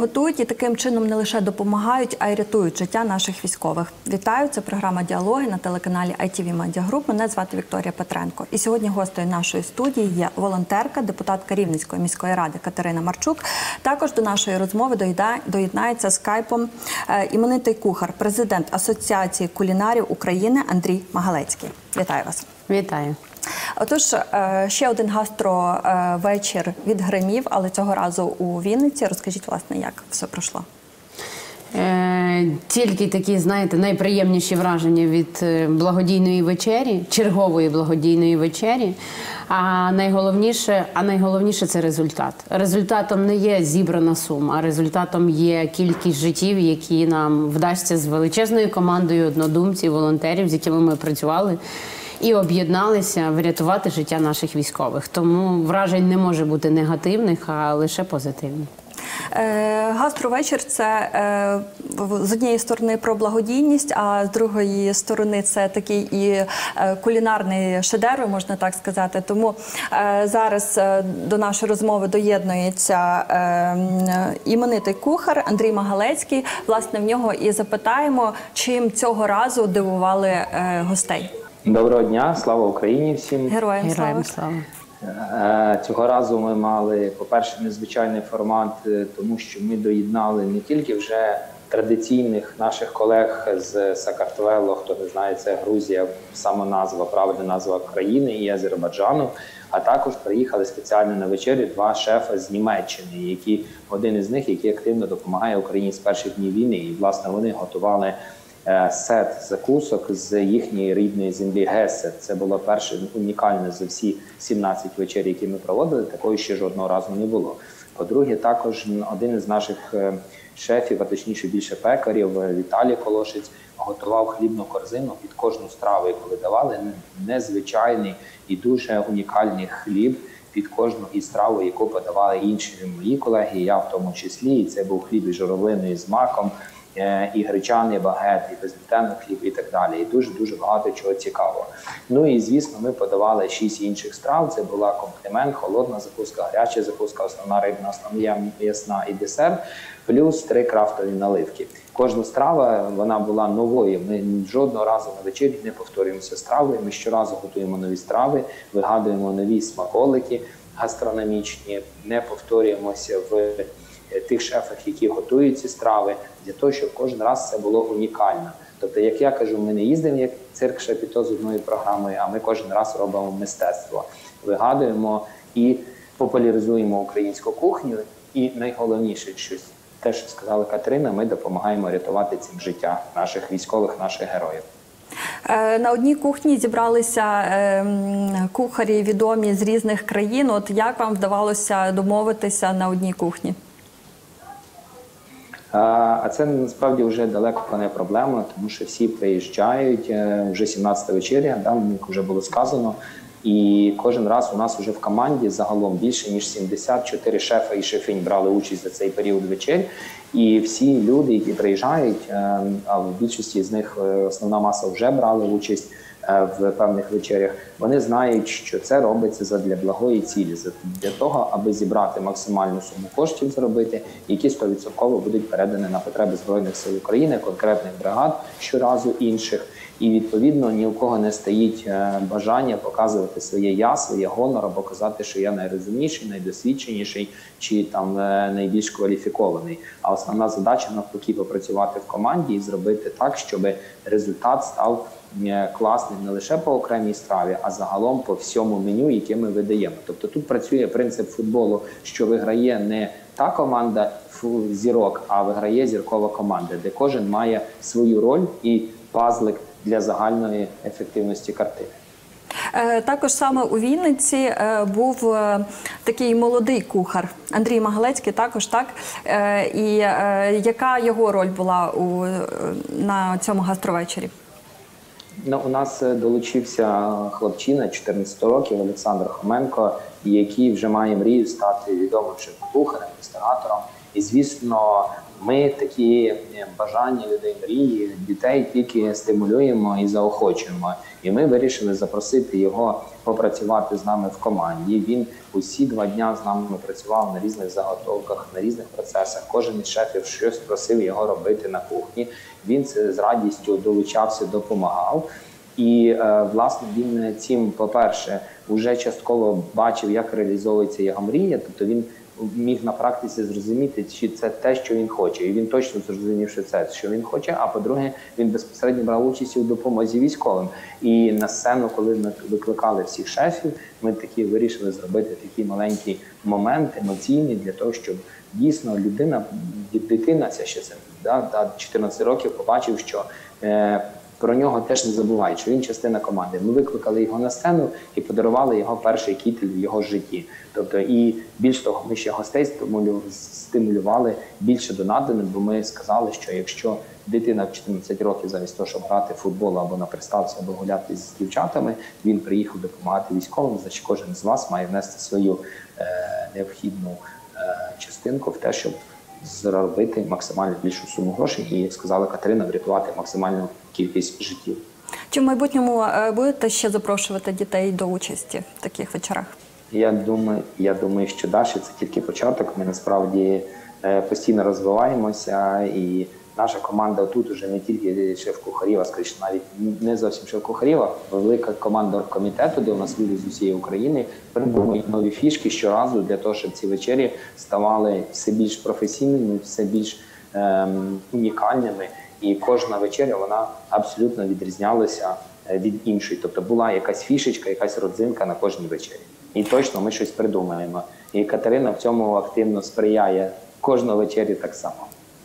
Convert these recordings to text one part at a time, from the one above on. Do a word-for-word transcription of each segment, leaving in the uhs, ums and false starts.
готують і таким чином не лише допомагають, а й рятують життя наших військових. Вітаю, це програма «Діалоги» на телеканалі ай ті ві Media Group. Мене звати Вікторія Петренко. І сьогодні гостею нашої студії є волонтерка, депутатка Рівненської міської ради Катерина Марчук. Також до нашої розмови доєднається скайпом іменитий кухар, президент Асоціації кулінарів України Андрій Магалецький. Вітаю вас. Вітаю. Отож, ще один гастровечір відгримів, але цього разу у Вінниці. Розкажіть, власне, як все пройшло? Е, тільки такі, знаєте, найприємніші враження від благодійної вечері, чергової благодійної вечері. А найголовніше, а найголовніше – це результат. Результатом не є зібрана сума, а результатом є кількість життів, які нам вдасться з величезною командою однодумців, волонтерів, з якими ми працювали, і об'єдналися врятувати життя наших військових. Тому вражень не може бути негативних, а лише позитивних. Гастровечір – це з однієї сторони про благодійність, а з другої сторони це такий і кулінарний шедевр, можна так сказати. Тому зараз до нашої розмови доєднується іменитий кухар Андрій Магалецький. Власне, в нього і запитаємо, чим цього разу дивували гостей. Доброго дня, слава Україні всім. Героям слава. Героям слава. Цього разу ми мали, по-перше, незвичайний формат, тому що ми доєднали не тільки вже традиційних наших колег з Саакартвело, хто не знає, це Грузія, сама назва, правильна назва країни, і Азербайджану, а також приїхали спеціально на вечерю два шефи з Німеччини, які, один із них, який активно допомагає Україні з перших днів війни, і, власне, вони готували сет закусок з їхньої рідної землі Гесе. Це було перше унікальне за всі сімнадцять вечер, які ми проводили, такої ще жодного разу не було. По-друге, також один із наших шефів, а точніше більше пекарів, Віталій Колошець, готував хлібну корзину під кожну страву, яку видавали, незвичайний і дуже унікальний хліб під кожну із страву, яку подавали інші мої колеги, я в тому числі. І це був хліб із журавлиною, з маком, і гречаний багет, і безглютеновий хліб, і так далі. І дуже-дуже багато чого цікавого. Ну і, звісно, ми подавали шість інших страв. Це була комплімент, холодна закуска, гаряча закуска, основна рибна, основна м'ясна і десерт, плюс три крафтові наливки. Кожна страва, вона була новою. Ми жодного разу на вечері не повторюємося страви. Ми щоразу готуємо нові страви, вигадуємо нові смаколики гастрономічні, не повторюємося в тих шефах, які готують ці страви, для того, щоб кожен раз це було унікально. Тобто, як я кажу, ми не їздимо як цирк Шапіто з одною програмою, а ми кожен раз робимо мистецтво. Вигадуємо і популяризуємо українську кухню. І найголовніше, що те, що сказала Катерина, ми допомагаємо рятувати цим життя наших військових, наших героїв. На одній кухні зібралися кухарі відомі з різних країн. От як вам вдавалося домовитися на одній кухні? А це насправді вже далеко не проблема, тому що всі приїжджають, вже сімнадцята вечеря, да, як вже було сказано, і кожен раз у нас вже в команді загалом більше ніж сімдесят чотири шефа і шефинь брали участь за цей період вечер, і всі люди, які приїжджають, а в більшості з них основна маса вже брали участь в певних вечерях, вони знають, що це робиться задля благої цілі, для того, аби зібрати максимальну суму коштів, заробити, які сто відсотків будуть передані на потреби Збройних сил України, конкретних бригад, щоразу інших. І, відповідно, ні у кого не стоїть бажання показувати своє «я», своє гонор, або казати, що я найрозумніший, найдосвідченіший чи там найбільш кваліфікований. А основна задача – навпаки попрацювати в команді і зробити так, щоб результат став класним не лише по окремій страві, а загалом по всьому меню, яке ми видаємо. Тобто тут працює принцип футболу, що виграє не та команда зірок, а виграє зіркова команда, де кожен має свою роль і пазлик для загальної ефективності картини. Також саме у Вінниці був такий молодий кухар Андрій Магалецький, також так. І яка його роль була у, на цьому гастровечері? Ну, у нас долучився хлопчина чотирнадцяти років Олександр Хоменко, який вже має мрію стати відомим шеф-кухарем, ресторатором. І, звісно, Ми такі бажання людей, мрії, дітей тільки стимулюємо і заохочуємо. І ми вирішили запросити його попрацювати з нами в команді. Він усі два дня з нами працював на різних заготовках, на різних процесах. Кожен із шефів щось просив його робити на кухні. Він це з радістю долучався, допомагав. І, власне, він цим, по-перше, вже частково бачив, як реалізовується його мрія, тобто він міг на практиці зрозуміти, чи це те, що він хоче. І він точно зрозумів, що це, що він хоче. А по-друге, він безпосередньо брав участь у допомозі військовим. І на сцену, коли ми викликали всіх шефів, ми такі вирішили зробити такий маленький момент емоційний для того, щоб дійсно людина, дитина, це ще це, да, чотирнадцять років, побачив, що е, про нього теж не забувають, що він частина команди. Ми викликали його на сцену і подарували його перший кітель в його житті. Тобто, і більш того, ми ще гостей стимулювали більше донатами, бо ми сказали, що якщо дитина в чотирнадцять років замість того, щоб грати в футбол або на приставці, або гуляти з дівчатами, він приїхав допомагати військовим, значить кожен з вас має внести свою е, необхідну е, частинку в те, щоб заробити максимально більшу суму грошей і, як сказала Катерина, врятувати максимальну кількість життів. Чи в майбутньому будете ще запрошувати дітей до участі в таких вечорах? Я думаю, я думаю, що далі це тільки початок. Ми насправді постійно розвиваємося, і наша команда тут вже не тільки шеф-кухарів, а скоріше навіть не зовсім шеф-кухарів, а велика команда оргкомітету, де у нас люди з усієї України придумують нові фішки щоразу для того, щоб ці вечері ставали все більш професійними, все більш ем, унікальними. І кожна вечеря, вона абсолютно відрізнялася від іншої. Тобто була якась фішечка, якась родзинка на кожній вечері. І точно ми щось придумаємо. І Катерина в цьому активно сприяє кожну вечері так само.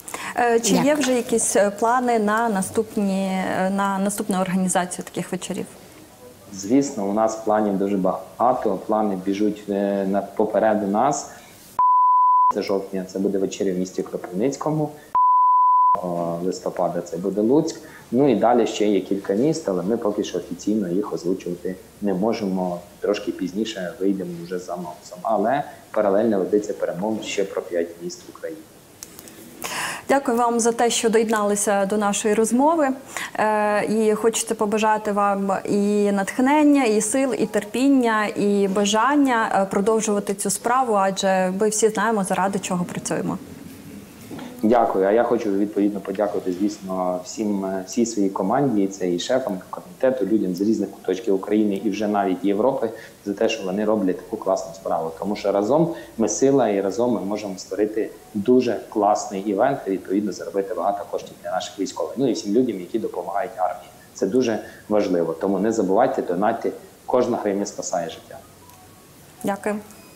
Чи є вже якісь плани на наступні, на наступну організацію таких вечорів? Звісно, у нас планів дуже багато. Плани біжуть попереду нас. Це жовтня, це буде вечеря в місті Кропивницькому. Листопада це буде Луцьк. Ну і далі ще є кілька міст, але ми поки що офіційно їх озвучувати не можемо. Трошки пізніше вийдемо вже за анонсом. Але паралельно ведеться перемовин ще про п'ять міст в Україні. Дякую вам за те, що доєдналися до нашої розмови. І хочеться побажати вам і натхнення, і сил, і терпіння, і бажання продовжувати цю справу, адже ми всі знаємо, заради чого працюємо. Дякую. А я хочу відповідно подякувати, звісно, всім, всій своїй команді, це і шефам комітету, людям з різних куточків України і вже навіть Європи, за те, що вони роблять таку класну справу. Тому що разом ми сила і разом ми можемо створити дуже класний івент і відповідно заробити багато коштів для наших військових. Ну і всім людям, які допомагають армії. Це дуже важливо. Тому не забувайте, донатьте. Кожна гривня спасає життя. Дякую.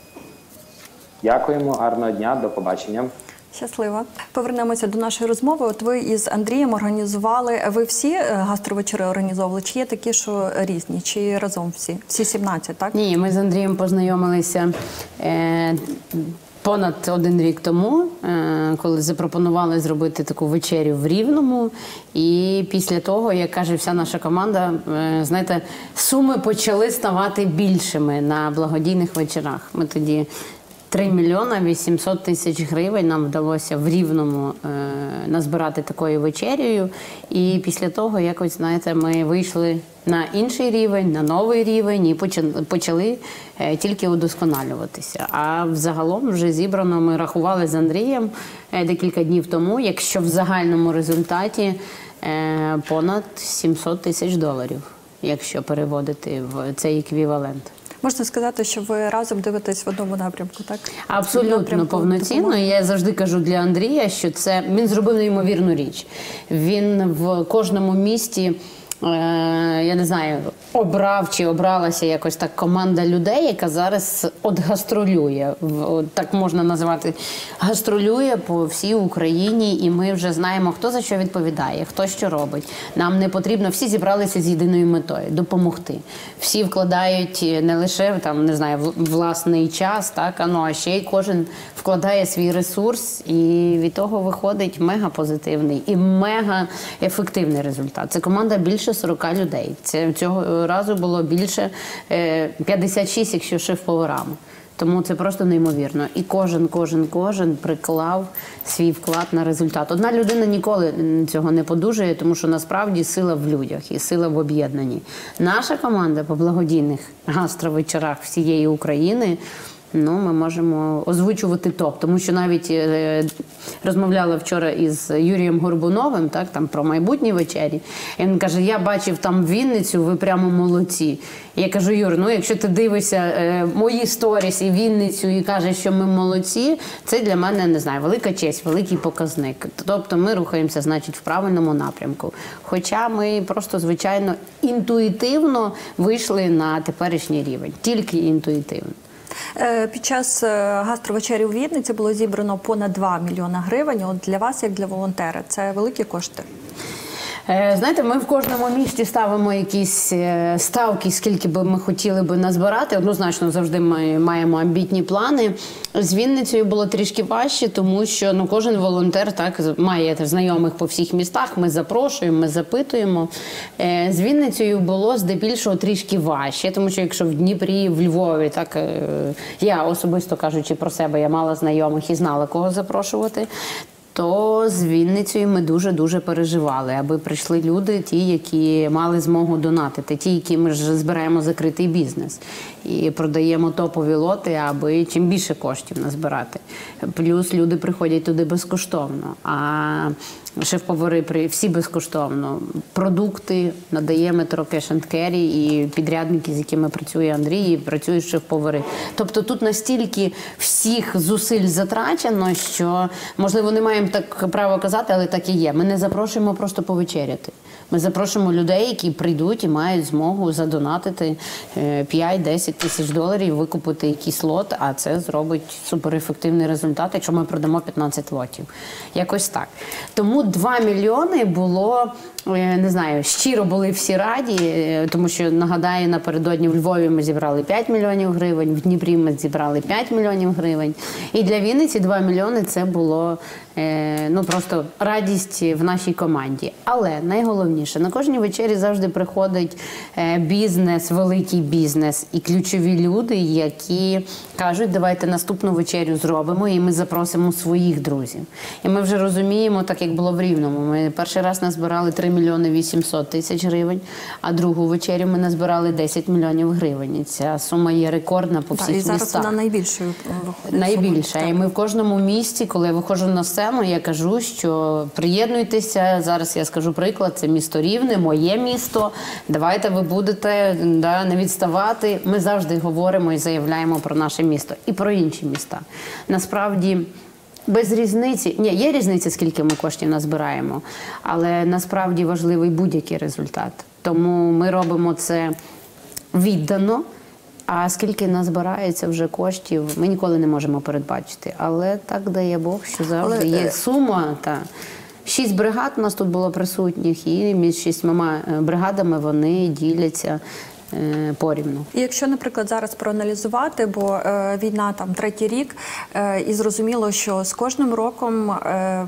Дякуємо. Гарного дня. До побачення. Щасливо. Повернемося до нашої розмови. От ви із Андрієм організували, ви всі гастровечори організовували? Чи є такі, що різні? Чи разом всі? Всі сімнадцять, так? Ні, ми з Андрієм познайомилися е, понад один рік тому, е, коли запропонували зробити таку вечерю в Рівному. І після того, як каже вся наша команда, е, знаєте, суми почали ставати більшими на благодійних вечорах. Ми тоді три мільйони вісімсот тисяч гривень нам вдалося в Рівному е, назбирати такою вечерею. І після того, якось, знаєте, ми вийшли на інший рівень, на новий рівень і почали, почали е, тільки удосконалюватися. А взагалом вже зібрано, ми рахували з Андрієм е, декілька днів тому, якщо в загальному результаті е, понад сімсот тисяч доларів, якщо переводити в цей еквівалент. Можна сказати, що ви разом дивитесь в одному напрямку, так? Абсолютно напрямку повноцінно. допомоги. Я завжди кажу для Андрія, що це він зробив неймовірну річ. Він в кожному місті, е, я не знаю, обрав чи обралася якось так команда людей, яка зараз от гастролює, от так можна назвати, гастролює по всій Україні, і ми вже знаємо, хто за що відповідає, хто що робить. Нам не потрібно, всі зібралися з єдиною метою – допомогти. Всі вкладають не лише, там, не знаю, власний час, так, а, ну, а ще й кожен вкладає свій ресурс, і від того виходить мега позитивний і мега ефективний результат. Це команда більше сорока людей. Це цього разу було більше п'ятдесят шість, якщо шеф-поварами. Тому це просто неймовірно. І кожен, кожен, кожен приклав свій вклад на результат. Одна людина ніколи цього не подужує, тому що насправді сила в людях і сила в об'єднанні. Наша команда по благодійних гастровечорах всієї України, ну, ми можемо озвучувати топ. Тому що навіть е, розмовляла вчора із Юрієм Горбуновим, так, там про майбутні вечері. І він каже, я бачив там Вінницю, ви прямо молодці. Я кажу, Юр, ну якщо ти дивишся е, мої сторіс і Вінницю і кажеш, що ми молодці, це для мене, не знаю, велика честь, великий показник. Тобто ми рухаємося, значить, в правильному напрямку. Хоча ми просто, звичайно, інтуїтивно вийшли на теперішній рівень. Тільки інтуїтивно. Під час гастровечері у Вінниці було зібрано понад два мільйона гривень. От для вас, як для волонтера, це великі кошти? Знаєте, ми в кожному місті ставимо якісь ставки, скільки би ми хотіли би назбирати. Однозначно, завжди ми маємо амбітні плани. З Вінницею було трішки важче, тому що ну, кожен волонтер так, має знайомих по всіх містах, ми запрошуємо, ми запитуємо. З Вінницею було здебільшого трішки важче, тому що якщо в Дніпрі, в Львові, так, я особисто кажучи про себе, я мала знайомих і знала, кого запрошувати, то з Вінницею ми дуже-дуже переживали, аби прийшли люди, ті, які мали змогу донатити, ті, які ми ж збираємо закритий бізнес і продаємо топові лоти, аби чим більше коштів назбирати. Плюс люди приходять туди безкоштовно, а шеф-повари всі безкоштовно. Продукти надає метро Cash and Carry і підрядники, з якими працює Андрій, і працюють шеф-повари. Тобто тут настільки всіх зусиль затрачено, що, можливо, не маємо так право казати, але так і є. Ми не запрошуємо просто повечеряти. Ми запрошуємо людей, які прийдуть і мають змогу задонатити п'ять-десять тисяч доларів, викупити якийсь лот, а це зробить суперефективний результат, якщо ми продамо п'ятнадцять лотів. Якось так. Тому два мільйони було, не знаю, щиро були всі раді, тому що, нагадаю, напередодні в Львові ми зібрали п'ять мільйонів гривень, в Дніпрі ми зібрали п'ять мільйонів гривень. І для Вінниці два мільйони – це було ну, просто радість в нашій команді. Але найголовніше, на кожній вечері завжди приходить бізнес, великий бізнес і ключові люди, які кажуть, давайте наступну вечерю зробимо, і ми запросимо своїх друзів. І ми вже розуміємо, так як було в Рівному, ми перший раз назбирали три мільйони вісімсот тисяч гривень, а другу вечерю ми назбирали десять мільйонів гривень. І ця сума є рекордна по всіх так, і містах. І зараз вона найбільшою виходить. Найбільша. І ми в кожному місті, коли я виходжу на сцену, я кажу, що приєднуйтеся, зараз я скажу приклад, це місто Рівне, моє місто, давайте ви будете да, не відставати. Ми завжди говоримо і заявляємо про наше місто і про інші міста. Насправді, без різниці, ні, є різниця, скільки ми коштів назбираємо, але насправді важливий будь-який результат. Тому ми робимо це віддано, а скільки назбирається вже коштів, ми ніколи не можемо передбачити. Але так дає Бог, що завжди але... є сума. Та. Шість бригад у нас тут було присутніх, і між шістьма бригадами вони діляться порівну. І якщо, наприклад, зараз проаналізувати, бо е, війна там третій рік, е, і зрозуміло, що з кожним роком е,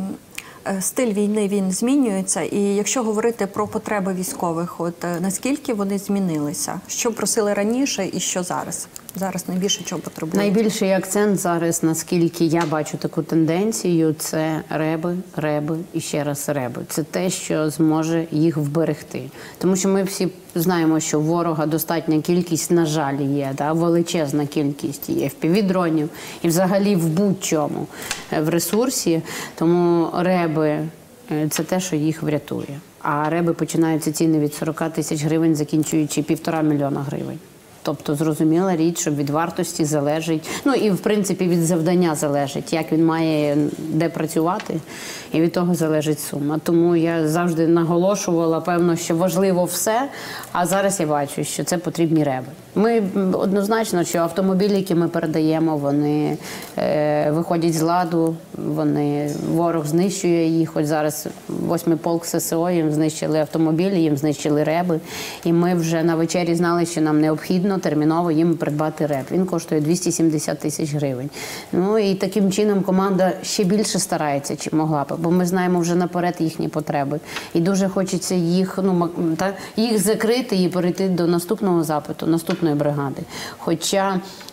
стиль війни, він змінюється, і якщо говорити про потреби військових, от наскільки вони змінилися? Що просили раніше і що зараз? Зараз найбільше чого потребують? Найбільший акцент зараз, наскільки я бачу таку тенденцію, це реби, реби і ще раз реби. Це те, що зможе їх вберегти. Тому що ми всі знаємо, що у ворога достатня кількість, на жаль, є, да, величезна кількість і еф пі ві-дронів, і взагалі в будь-чому в ресурсі. Тому реби – це те, що їх врятує. А реби починаються ціни від сорок тисяч гривень, закінчуючи півтора мільйона гривень. Тобто, зрозуміла річ, що від вартості залежить, ну і, в принципі, від завдання залежить, як він має де працювати, і від того залежить сума. Тому я завжди наголошувала, певно, що важливо все, а зараз я бачу, що це потрібні реби. Ми однозначно, що автомобілі, які ми передаємо, вони е, виходять з ладу, вони, ворог знищує їх, хоч зараз восьмий полк ес ес о, їм знищили автомобілі, їм знищили реби, і ми вже на вечері знали, що нам необхідно терміново їм придбати реб. Він коштує двісті сімдесят тисяч гривень. Ну і таким чином команда ще більше старається, чим могла б, бо ми знаємо вже наперед їхні потреби. І дуже хочеться їх, ну, та, їх закрити і перейти до наступного запиту, наступної бригади. Хоча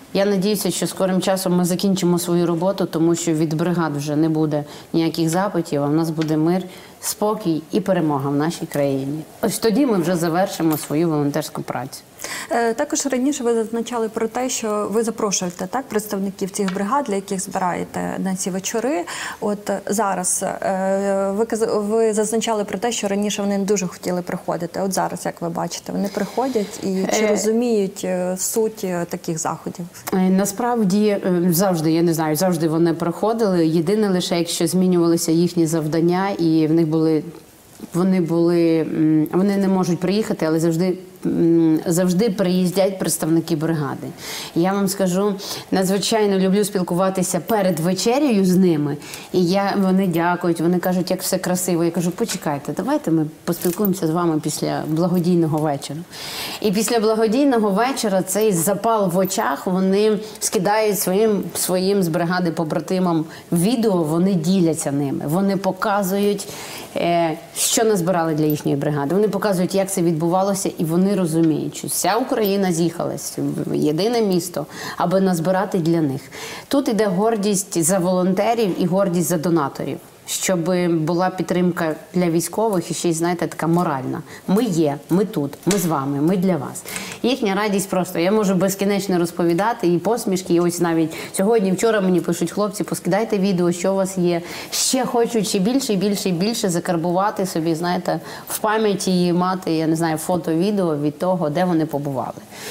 Я надіюся, що скорим часом ми закінчимо свою роботу, тому що від бригад вже не буде ніяких запитів, а в нас буде мир, спокій і перемога в нашій країні. Ось тоді ми вже завершимо свою волонтерську працю. Е, Також раніше ви зазначали про те, що ви запрошуєте так представників цих бригад, для яких збираєте на ці вечори. От зараз е, ви каз- ви зазначали про те, що раніше вони не дуже хотіли приходити. От зараз, як ви бачите, вони приходять і чи Е, розуміють е, суть е, таких заходів? Е, Насправді е, завжди, я не знаю, завжди вони приходили. Єдине лише, якщо змінювалися їхні завдання, і в них були, вони були, м, вони не можуть приїхати, але завжди м, завжди приїздять представники бригади. Я вам скажу, надзвичайно люблю спілкуватися перед вечерею з ними. І я, вони дякують, вони кажуть, як все красиво. Я кажу, почекайте, давайте ми поспілкуємося з вами після благодійного вечора. І після благодійного вечора цей запал в очах вони скидають своїм, своїм з бригади побратимам відео, вони діляться ними. Вони показують, е, що назбирали для їхньої бригади. Вони показують, як це відбувалося, і вони розуміють, що вся Україна з'їхалась в єдине місто, аби назбирати для них. Тут іде гордість за волонтерів і гордість за донаторів, щоб була підтримка для військових і ще й, знаєте, така моральна. Ми є, ми тут, ми з вами, ми для вас. Їхня радість просто, я можу безкінечно розповідати, і посмішки, і ось навіть сьогодні, вчора мені пишуть хлопці, поскидайте відео, що у вас є. Ще хочуть ще більше, і більше, і більше закарбувати собі, знаєте, в пам'яті і мати, я не знаю, фото-відео від того, де вони побували.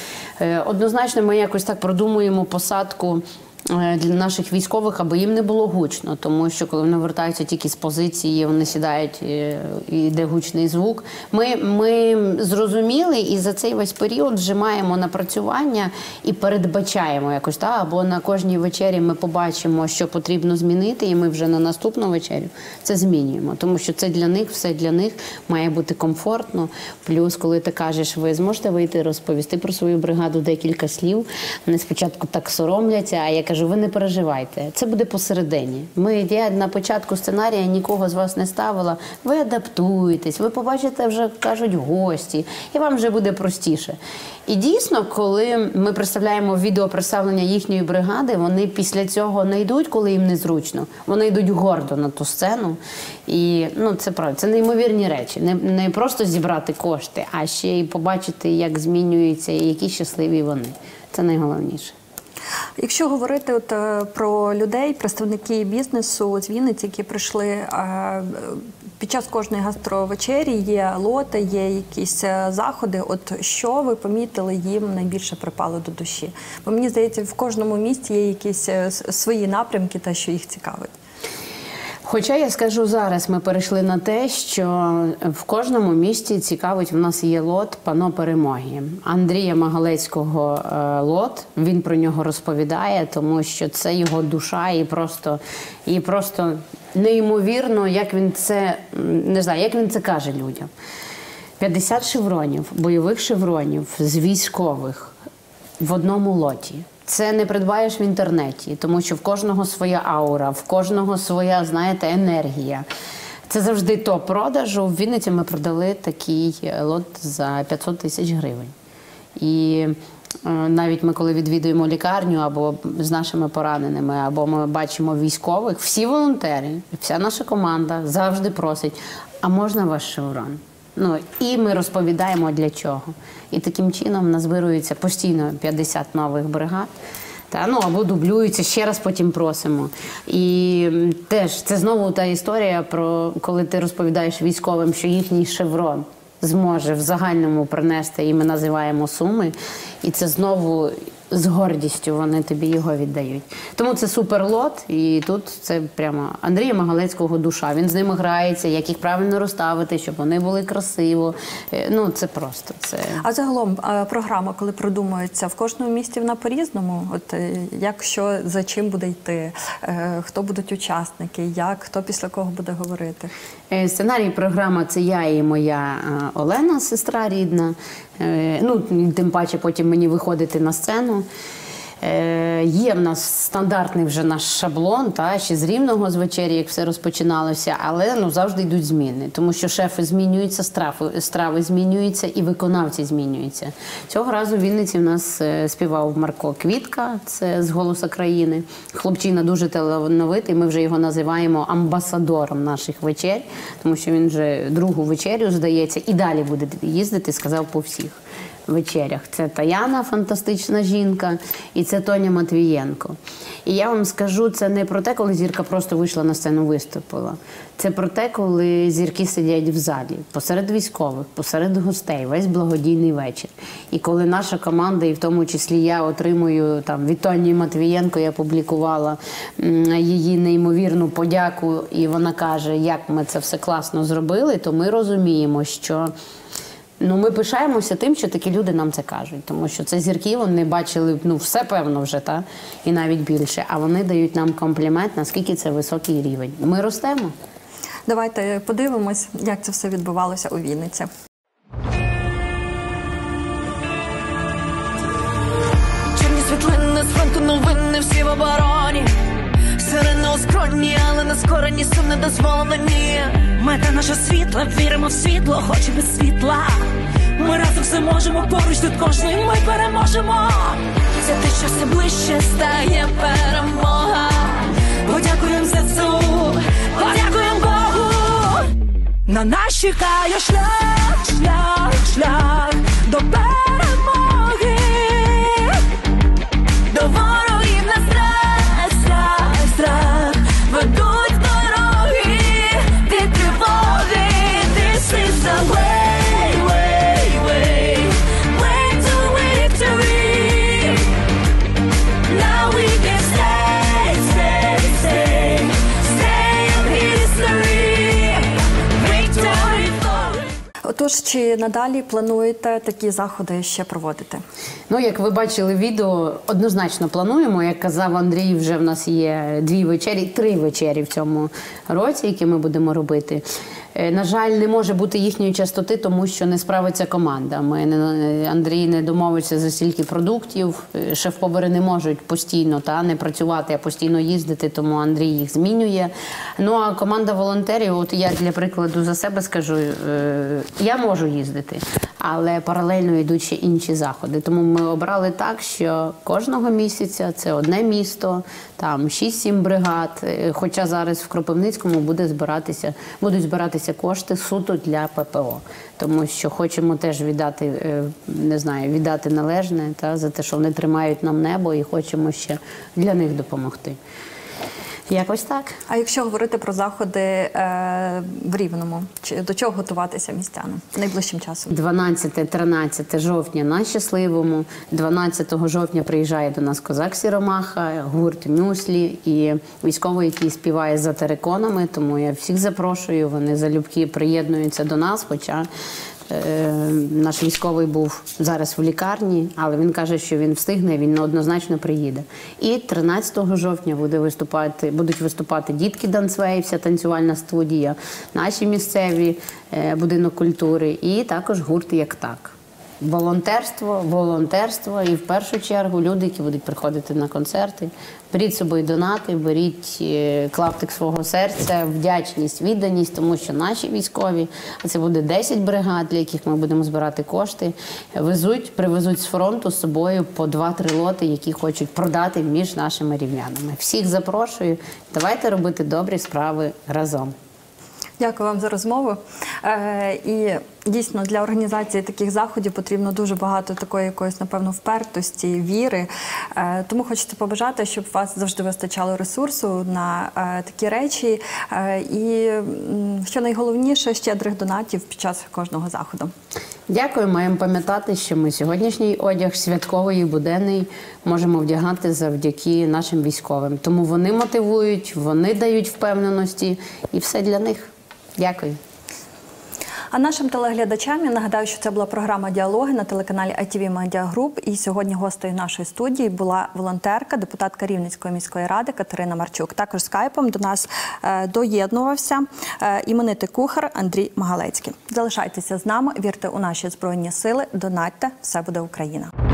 Е, Однозначно, ми якось так продумуємо посадку для наших військових, аби їм не було гучно, тому що коли вони вертаються тільки з позиції, вони сідають і йде гучний звук. Ми, ми зрозуміли і за цей весь період вже маємо напрацювання і передбачаємо якось, та, або на кожній вечері ми побачимо, що потрібно змінити, і ми вже на наступну вечерю це змінюємо, тому що це для них, все для них має бути комфортно. Плюс, коли ти кажеш, ви зможете вийти розповісти про свою бригаду декілька слів, вони спочатку так соромляться, а я кажу, ви не переживайте, це буде посередині. Ми, я на початку сценарія нікого з вас не ставила, ви адаптуєтесь, ви побачите вже, кажуть, гості, і вам вже буде простіше. І дійсно, коли ми представляємо відео представлення їхньої бригади, вони після цього не йдуть, коли їм незручно, вони йдуть гордо на ту сцену. І ну, це правда, це неймовірні речі. Не, не просто зібрати кошти, а ще й побачити, як змінюються і які щасливі вони. Це найголовніше. Якщо говорити от, е, про людей, представники бізнесу з Вінниці, які прийшли, е, під час кожної гастровечері є лоти, є якісь е, заходи. От що ви помітили, їм найбільше припало до душі? Бо мені здається, в кожному місті є якісь е, свої напрямки, те, що їх цікавить. Хоча я скажу зараз, ми перейшли на те, що в кожному місті цікавить, в нас є лот «Пано перемоги». Андрія Магалецького е, лот, він про нього розповідає, тому що це його душа і просто, і просто неймовірно, як він це, не знаю, як він це каже людям. п'ятдесят шевронів, бойових шевронів з військових в одному лоті. Це не придбаєш в інтернеті, тому що в кожного своя аура, в кожного своя, знаєте, енергія. Це завжди топ продажу. В Вінниці ми продали такий лот за п'ятсот тисяч гривень. І е, навіть ми, коли відвідуємо лікарню або з нашими пораненими, або ми бачимо військових, всі волонтери, вся наша команда завжди просить, а можна ваш шеврон? Ну, і ми розповідаємо, для чого. І таким чином назбирується постійно п'ятдесят нових бригад. Та, ну, або дублюються, ще раз потім просимо. І теж це знову та історія, про коли ти розповідаєш військовим, що їхній шеврон зможе в загальному принести, і ми називаємо суми. І це знову з гордістю вони тобі його віддають. Тому це суперлот, і тут це прямо Андрія Магалецького душа. Він з ними грається, як їх правильно розставити, щоб вони були красиво. Ну, це просто. Це... А загалом програма, коли продумується, в кожному місті вона по-різному? От як, що, за чим буде йти, хто будуть учасники, як, хто після кого буде говорити? Сценарій програма – це я і моя Олена, сестра рідна. Ну, тим паче потім мені виходити на сцену. Е, є в нас стандартний вже наш шаблон, та, ще з Рівного з вечері, як все розпочиналося, але ну, завжди йдуть зміни, тому що шефи змінюються, страви, страви змінюються і виконавці змінюються. Цього разу в Вінниці в нас е, співав Марко Квітка, це з «Голоса країни». Хлопчина дуже талановитий, ми вже його називаємо амбасадором наших вечер, тому що він вже другу вечерю, здається, і далі буде їздити, сказав, по всіх вечерях. Це Таяна, фантастична жінка, і це Тоня Матвієнко. І я вам скажу, це не про те, коли зірка просто вийшла на сцену, виступила. Це про те, коли зірки сидять в залі, посеред військових, посеред гостей, весь благодійний вечір. І коли наша команда, і в тому числі я, отримую там від Тоні Матвієнко, я публікувала м, її неймовірну подяку, і вона каже, як ми це все класно зробили, то ми розуміємо, що ну, ми пишаємося тим, що такі люди нам це кажуть, тому що це зірки, вони бачили, ну, все певно вже, та? І навіть більше, а вони дають нам комплімент, наскільки це високий рівень. Ми ростемо. Давайте подивимось, як це все відбувалося у Вінниці. Чорні світлини з фронту, новини всі в обороні. Сирени озброєні, але не скорені, сум не дозволені. Мета наша світла, віримо в світло, хоч і без світла. Ми разом все можемо, поруч тут кожний ми переможемо. Це те, що все ближче стає перемога. Подякуємо ЗСУ, подякуємо Богу. На нас чекає шлях, шлях, шлях до перемоги. До ворогів на страх, страх, страх ведуть дороги, ти тривоги, this is the way, way, way, way to victory. Now we can stay, stay, stay, stay in history, victory for. Отож, чи надалі плануєте такі заходи ще проводити? Ну, як ви бачили відео, однозначно плануємо. Як казав Андрій, вже в нас є дві вечері, три вечері в цьому році, які ми будемо робити. На жаль, не може бути їхньої частоти, тому що не справиться команда. Ми не, Андрій не домовився за стільки продуктів, шеф-повари не можуть постійно та, не працювати, а постійно їздити, тому Андрій їх змінює. Ну, а команда волонтерів, от я для прикладу за себе скажу, я можу їздити, але паралельно йдуть ще інші заходи. Тому ми обрали так, що кожного місяця це одне місто, там шість-сім бригад, хоча зараз в Кропивницькому буде збиратися, будуть збиратися кошти суто для ППО, тому що хочемо теж віддати, не знаю, віддати належне та, за те, що вони тримають нам небо, і хочемо ще для них допомогти. Якось так. А якщо говорити про заходи е, в Рівному, чи до чого готуватися містянам найближчим часом? дванадцяте-тринадцяте жовтня на Щасливому, дванадцятого жовтня приїжджає до нас козак Сіромаха, гурт Мюслі і військовий, який співає за териконами, тому я всіх запрошую, вони залюбки приєднуються до нас, хоча Е, наш військовий був зараз в лікарні, але він каже, що він встигне, він однозначно приїде. І тринадцятого жовтня буде виступати, будуть виступати дітки Дансвей, вся танцювальна студія, наші місцеві, е, будинок культури і також гурт «Як так». Волонтерство, волонтерство і в першу чергу люди, які будуть приходити на концерти. Беріть з собою донати, беріть клаптик свого серця, вдячність, відданість, тому що наші військові, а це буде десять бригад, для яких ми будемо збирати кошти, везуть, привезуть з фронту з собою по два-три лоти, які хочуть продати між нашими рівнянами. Всіх запрошую, давайте робити добрі справи разом. Дякую вам за розмову. Е, і дійсно для організації таких заходів потрібно дуже багато такої якоїсь, напевно, впертості, віри. Е, тому хочеться побажати, щоб у вас завжди вистачало ресурсу на е, такі речі. Е, і, що найголовніше, щедрих донатів під час кожного заходу. Дякую. Маємо пам'ятати, що ми сьогоднішній одяг, святковий і буденний, можемо вдягати завдяки нашим військовим. Тому вони мотивують, вони дають впевненості і все для них. Дякую. А нашим телеглядачам я нагадаю, що це була програма «Діалоги» на телеканалі ай ті ві Media Group. І сьогодні гостею нашої студії була волонтерка, депутатка Рівненської міської ради Катерина Марчук. Також скайпом до нас е, доєднувався е, іменитий кухар Андрій Магалецький. Залишайтеся з нами, вірте у наші Збройні Сили, донатьте, все буде Україна.